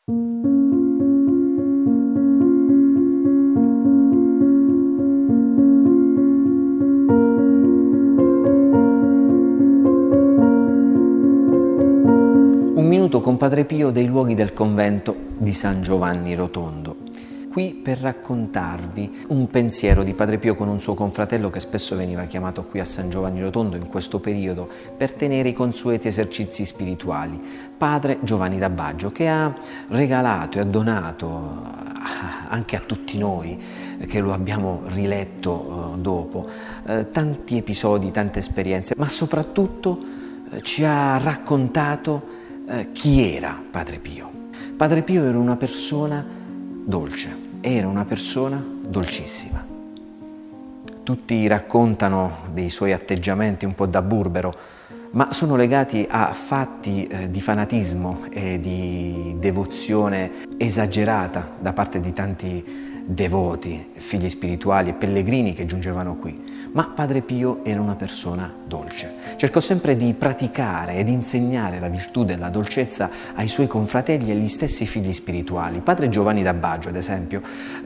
Un minuto con Padre Pio dei luoghi del convento di San Giovanni Rotondo. Qui per raccontarvi un pensiero di Padre Pio con un suo confratello che spesso veniva chiamato qui a San Giovanni Rotondo in questo periodo per tenere i consueti esercizi spirituali, Padre Giovanni da Baggio, che ha regalato e ha donato anche a tutti noi che lo abbiamo riletto dopo tanti episodi, tante esperienze, ma soprattutto ci ha raccontato chi era Padre Pio. Padre Pio era una persona dolce, era una persona dolcissima. Tutti raccontano dei suoi atteggiamenti un po' da burbero, ma sono legati a fatti di fanatismo e di devozione esagerata da parte di tanti devoti, figli spirituali e pellegrini che giungevano qui. Ma Padre Pio era una persona dolce. Cercò sempre di praticare ed insegnare la virtù della dolcezza ai suoi confratelli e agli stessi figli spirituali. Padre Giovanni da Baggio, ad esempio,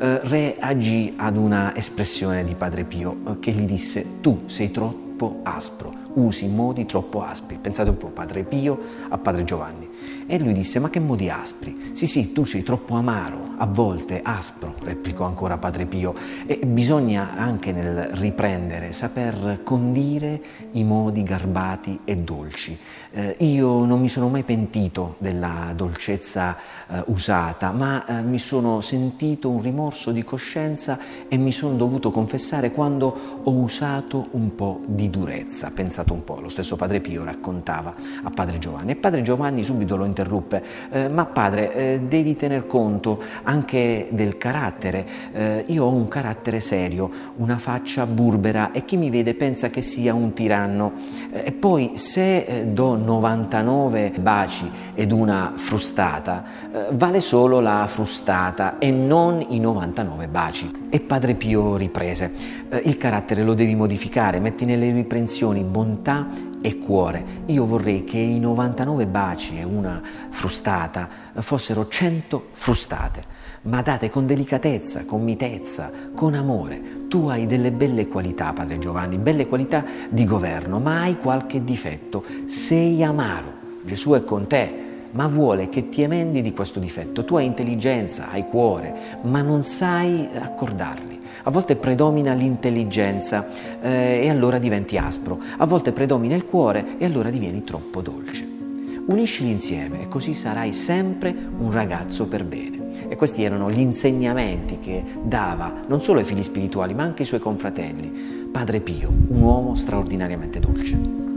reagì ad una espressione di Padre Pio che gli disse: tu sei troppo aspro, usi modi troppo aspri. Pensate un po', Padre Pio a Padre Giovanni. E lui disse: ma che modi aspri? Sì, tu sei troppo amaro, a volte aspro, replicò ancora Padre Pio. E bisogna anche nel riprendere saper condire i modi garbati e dolci. Io non mi sono mai pentito della dolcezza usata, ma mi sono sentito un rimorso di coscienza e mi sono dovuto confessare quando ho usato un po' di durezza. Pensate un po', lo stesso Padre Pio raccontava a Padre Giovanni, e Padre Giovanni subito lo interruppe: ma padre, devi tener conto anche del carattere. Io ho un carattere serio, una faccia burbera, e chi mi vede pensa che sia un tiranno. E poi se do 99 baci ed una frustata, vale solo la frustata e non i 99 baci. E Padre Pio riprese: il carattere lo devi modificare, metti nelle riprensioni bontà e cuore. Io vorrei che i 99 baci e una frustata fossero 100 frustate, ma date con delicatezza, con mitezza, con amore. Tu hai delle belle qualità, Padre Giovanni, belle qualità di governo, ma hai qualche difetto. Sei amaro. Gesù è con te, ma vuole che ti emendi di questo difetto. Tu hai intelligenza, hai cuore, ma non sai accordarli. A volte predomina l'intelligenza e allora diventi aspro. A volte predomina il cuore e allora divieni troppo dolce. Uniscili insieme e così sarai sempre un ragazzo per bene. E questi erano gli insegnamenti che dava non solo ai figli spirituali ma anche ai suoi confratelli Padre Pio, un uomo straordinariamente dolce.